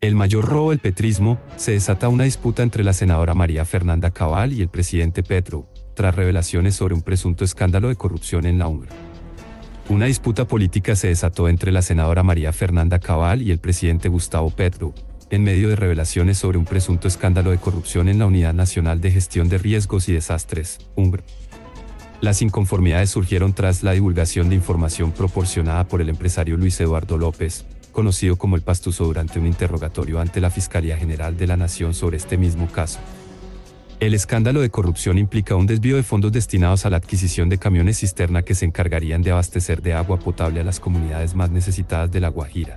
El mayor robo del petrismo, se desata una disputa entre la senadora María Fernanda Cabal y el presidente Petro, tras revelaciones sobre un presunto escándalo de corrupción en la UNR. Una disputa política se desató entre la senadora María Fernanda Cabal y el presidente Gustavo Petro, en medio de revelaciones sobre un presunto escándalo de corrupción en la Unidad Nacional de Gestión de Riesgos y Desastres, UNGR. Las inconformidades surgieron tras la divulgación de información proporcionada por el empresario Luis Eduardo López, conocido como el Pastuso, durante un interrogatorio ante la Fiscalía General de la Nación sobre este mismo caso. El escándalo de corrupción implica un desvío de fondos destinados a la adquisición de camiones cisterna que se encargarían de abastecer de agua potable a las comunidades más necesitadas de La Guajira.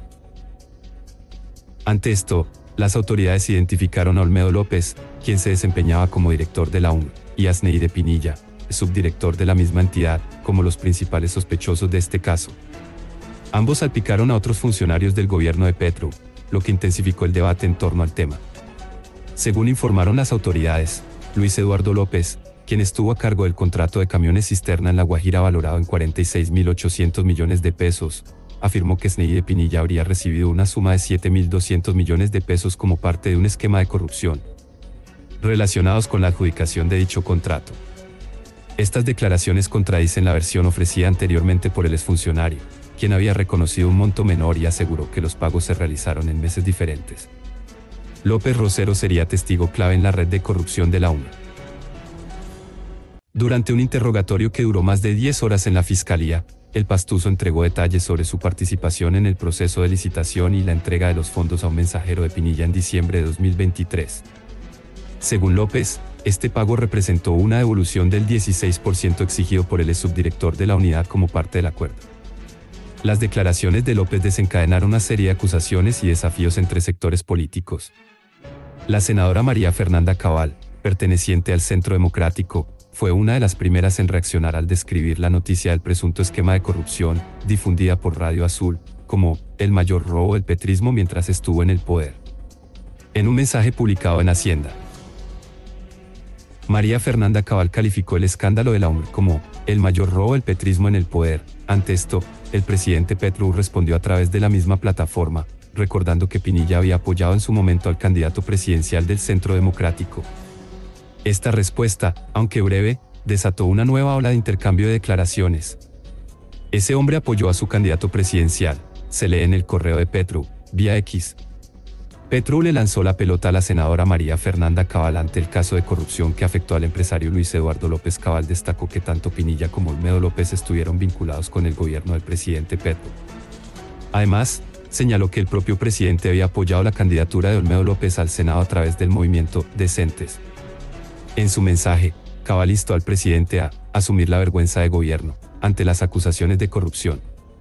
Ante esto, las autoridades identificaron a Olmedo López, quien se desempeñaba como director de la UNR, y a Sneide Pinilla, subdirector de la misma entidad, como los principales sospechosos de este caso. Ambos salpicaron a otros funcionarios del gobierno de Petro, lo que intensificó el debate en torno al tema. Según informaron las autoridades, Luis Eduardo López, quien estuvo a cargo del contrato de camiones cisterna en La Guajira valorado en 46.800 millones de pesos, afirmó que Sneide Pinilla habría recibido una suma de 7.200 millones de pesos como parte de un esquema de corrupción relacionados con la adjudicación de dicho contrato. Estas declaraciones contradicen la versión ofrecida anteriormente por el exfuncionario, quien había reconocido un monto menor y aseguró que los pagos se realizaron en meses diferentes. López Rosero sería testigo clave en la red de corrupción de la UNR. Durante un interrogatorio que duró más de 10 horas en la Fiscalía, el Pastuso entregó detalles sobre su participación en el proceso de licitación y la entrega de los fondos a un mensajero de Pinilla en diciembre de 2023. Según López, este pago representó una devolución del 16% exigido por el subdirector de la unidad como parte del acuerdo. Las declaraciones de López desencadenaron una serie de acusaciones y desafíos entre sectores políticos. La senadora María Fernanda Cabal, perteneciente al Centro Democrático, fue una de las primeras en reaccionar al describir la noticia del presunto esquema de corrupción, difundida por Radio Azul, como el mayor robo del petrismo mientras estuvo en el poder. En un mensaje publicado en Hacienda, María Fernanda Cabal calificó el escándalo de la UNR como el mayor robo del petrismo en el poder. Ante esto, el presidente Petro respondió a través de la misma plataforma, recordando que Pinilla había apoyado en su momento al candidato presidencial del Centro Democrático. Esta respuesta, aunque breve, desató una nueva ola de intercambio de declaraciones. Ese hombre apoyó a su candidato presidencial, se lee en el correo de Petro, vía X. Petro le lanzó la pelota a la senadora María Fernanda Cabal ante el caso de corrupción que afectó al empresario Luis Eduardo López. Cabal destacó que tanto Pinilla como Olmedo López estuvieron vinculados con el gobierno del presidente Petro. Además, señaló que el propio presidente había apoyado la candidatura de Olmedo López al Senado a través del movimiento Decentes. En su mensaje, Cabal instó al presidente a asumir la vergüenza de gobierno ante las acusaciones de corrupción.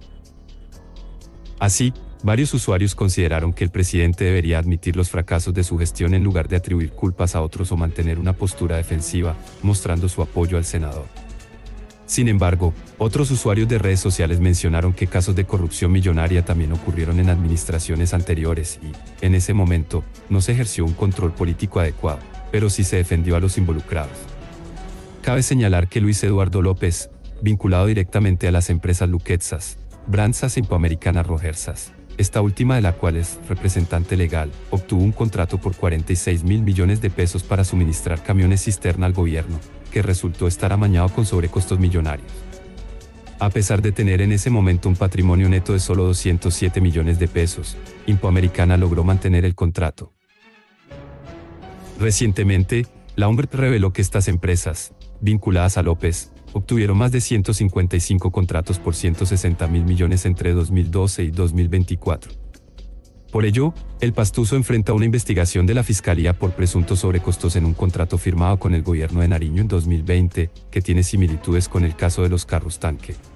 Así, varios usuarios consideraron que el presidente debería admitir los fracasos de su gestión en lugar de atribuir culpas a otros o mantener una postura defensiva, mostrando su apoyo al senador. Sin embargo, otros usuarios de redes sociales mencionaron que casos de corrupción millonaria también ocurrieron en administraciones anteriores y, en ese momento, no se ejerció un control político adecuado, pero sí se defendió a los involucrados. Cabe señalar que Luis Eduardo López, vinculado directamente a las empresas Luquetzas, Branzas e Impoamericanas Rogersas, esta última de la cual es representante legal, obtuvo un contrato por 46.000 millones de pesos para suministrar camiones cisterna al gobierno, que resultó estar amañado con sobrecostos millonarios. A pesar de tener en ese momento un patrimonio neto de solo 207 millones de pesos, Impoamericana logró mantener el contrato. Recientemente, la UNR reveló que estas empresas, vinculadas a López, obtuvieron más de 155 contratos por 160.000 millones entre 2012 y 2024. Por ello, el Pastuso enfrenta una investigación de la Fiscalía por presuntos sobrecostos en un contrato firmado con el gobierno de Nariño en 2020, que tiene similitudes con el caso de los carros tanque.